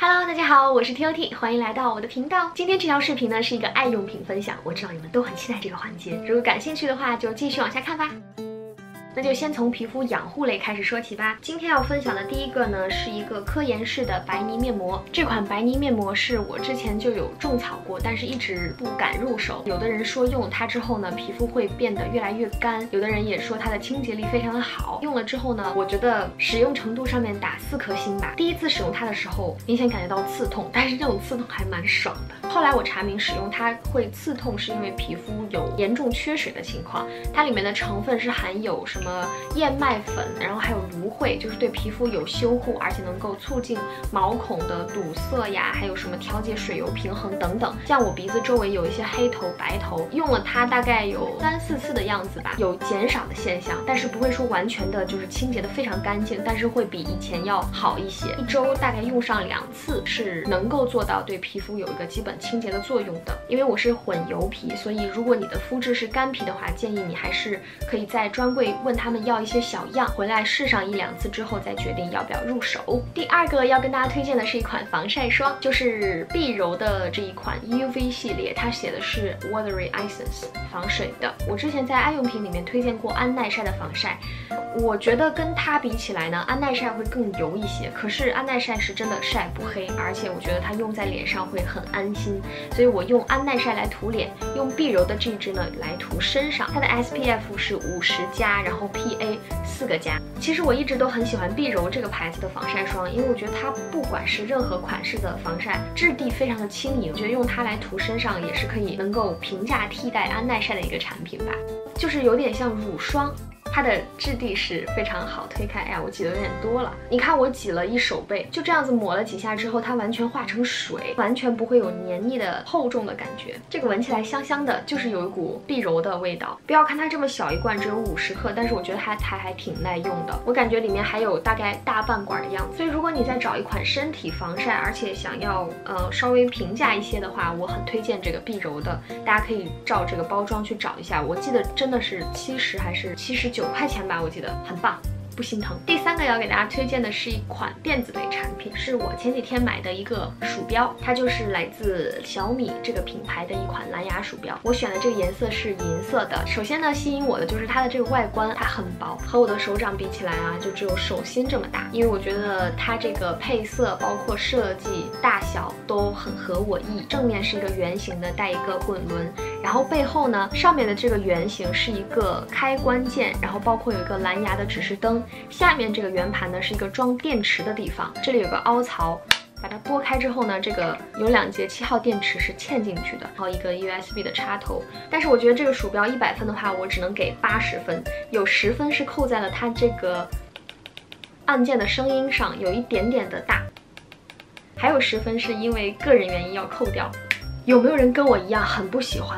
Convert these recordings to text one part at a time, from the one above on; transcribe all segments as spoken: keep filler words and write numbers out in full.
Hello， 大家好，我是 T O T， 欢迎来到我的频道。今天这条视频呢是一个爱用品分享，我知道你们都很期待这个环节，如果感兴趣的话，就继续往下看吧。那就先从皮肤养护类开始说起吧。今天要分享的第一个呢，是一个科颜氏的白泥面膜。这款白泥面膜是我之前就有种草过，但是一直不敢入手。有的人说用它之后呢，皮肤会变得越来越干，有的人也说它的清洁力非常的好。用了之后呢，我觉得使用程度上面打四颗星吧。第一次使用它的时候，明显感觉到刺痛，但是这种刺痛还蛮爽的。后来我查明使用它会刺痛，是因为皮肤有严重缺水的情况。它里面的成分是含有什么？什么燕麦粉，然后还有芦荟，就是对皮肤有修护，而且能够促进毛孔的堵塞呀，还有什么调节水油平衡等等。像我鼻子周围有一些黑头、白头，用了它大概有三四次的样子吧，有减少的现象，但是不会说完全的就是清洁的非常干净，但是会比以前要好一些。一周大概用上两次是能够做到对皮肤有一个基本清洁的作用的。因为我是混油皮，所以如果你的肤质是干皮的话，建议你还是可以在专柜问他们要一些小样，回来试上一两次之后再决定要不要入手。第二个要跟大家推荐的是一款防晒霜，就是碧柔的这一款 U V 系列，它写的是 Watery Essence 防水的。我之前在爱用品里面推荐过安耐晒的防晒，我觉得跟它比起来呢，安耐晒会更油一些，可是安耐晒是真的晒不黑，而且我觉得它用在脸上会很安心，所以我用安耐晒来涂脸，用碧柔的这支呢来涂身上。它的 S P F 是五十加，然后 P A 四个加。其实我一直都很喜欢碧柔这个牌子的防晒霜，因为我觉得它不管是任何款式的防晒，质地非常的轻盈，我觉得用它来涂身上也是可以能够平价替代安耐晒的一个产品吧，就是有点像乳霜。它的质地是非常好，推开，哎呀，我挤的有点多了。你看我挤了一手背，就这样子抹了几下之后，它完全化成水，完全不会有黏腻的厚重的感觉。这个闻起来香香的，就是有一股碧柔的味道。不要看它这么小一罐，只有五十克，但是我觉得它还还挺耐用的。我感觉里面还有大概大半管的样子。所以如果你在找一款身体防晒，而且想要呃稍微平价一些的话，我很推荐这个碧柔的。大家可以照这个包装去找一下，我记得真的是七十还是七十九。九块钱吧，我记得很棒，不心疼。第三个要给大家推荐的是一款电子类产品，是我前几天买的一个鼠标，它就是来自小米这个品牌的一款蓝牙鼠标。我选的这个颜色是银色的。首先呢，吸引我的就是它的这个外观，它很薄，和我的手掌比起来啊，就只有手心这么大。因为我觉得它这个配色包括设计大小都很合我意。正面是一个圆形的，带一个滚轮。然后背后呢，上面的这个圆形是一个开关键，然后包括有一个蓝牙的指示灯，下面这个圆盘呢是一个装电池的地方，这里有个凹槽，把它拨开之后呢，这个有两节七号电池是嵌进去的，然后一个 U S B 的插头。但是我觉得这个鼠标一百分的话，我只能给八十分，有十分是扣在了它这个按键的声音上，有一点点的大，还有十分是因为个人原因要扣掉。有没有人跟我一样很不喜欢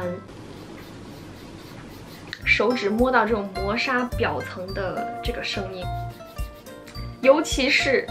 手指摸到这种磨砂表层的这个声音？尤其是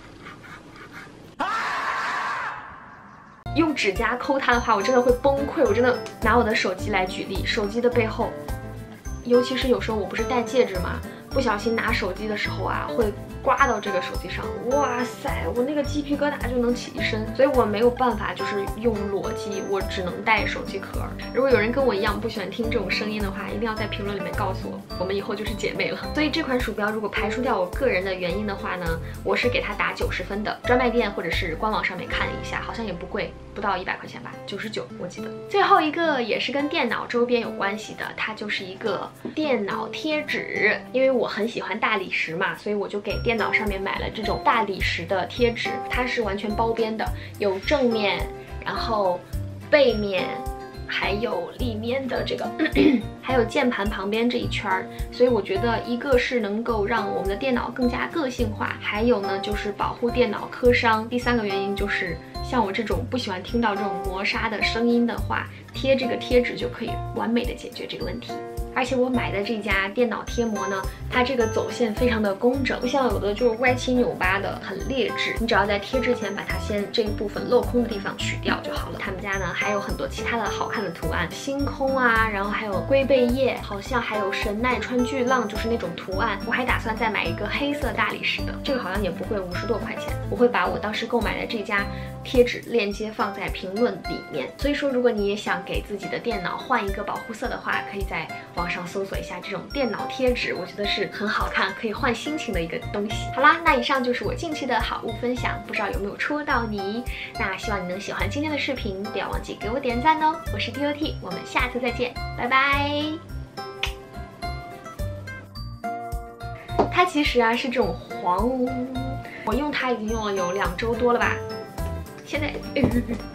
用指甲抠它的话，我真的会崩溃。我真的拿我的手机来举例，手机的背后，尤其是有时候我不是戴戒指嘛，不小心拿手机的时候啊，会刮到这个手机上，哇塞，我那个鸡皮疙瘩就能起一身，所以我没有办法就是用裸机，我只能带手机壳。如果有人跟我一样不喜欢听这种声音的话，一定要在评论里面告诉我，我们以后就是姐妹了。所以这款鼠标如果排除掉我个人的原因的话呢，我是给它打九十分的。专卖店或者是官网上面看了一下，好像也不贵，不到一百块钱吧，九十九我记得。最后一个也是跟电脑周边有关系的，它就是一个电脑贴纸。因为我很喜欢大理石嘛，所以我就给电脑上面买了这种大理石的贴纸，它是完全包边的，有正面，然后背面，还有里面的这个咳咳还有键盘旁边这一圈儿。所以我觉得一个是能够让我们的电脑更加个性化，还有呢就是保护电脑磕伤。第三个原因就是像我这种不喜欢听到这种磨砂的声音的话，贴这个贴纸就可以完美的解决这个问题。 而且我买的这家电脑贴膜呢，它这个走线非常的工整，不像有的就是歪七扭八的，很劣质。你只要在贴之前把它先这一部分镂空的地方取掉就好了。他们家呢还有很多其他的好看的图案，星空啊，然后还有龟背叶，好像还有神奈川巨浪，就是那种图案。我还打算再买一个黑色大理石的，这个好像也不贵，五十多块钱。我会把我当时购买的这家贴纸链接放在评论里面。所以说，如果你也想给自己的电脑换一个保护色的话，可以在网上搜索一下这种电脑贴纸，我觉得是很好看，可以换心情的一个东西。好啦，那以上就是我近期的好物分享，不知道有没有戳到你？那希望你能喜欢今天的视频，不要忘记给我点赞哦。我是 T O T， 我们下次再见，拜拜。它其实啊是这种黄，我用它已经用了有两周多了吧，现在。呃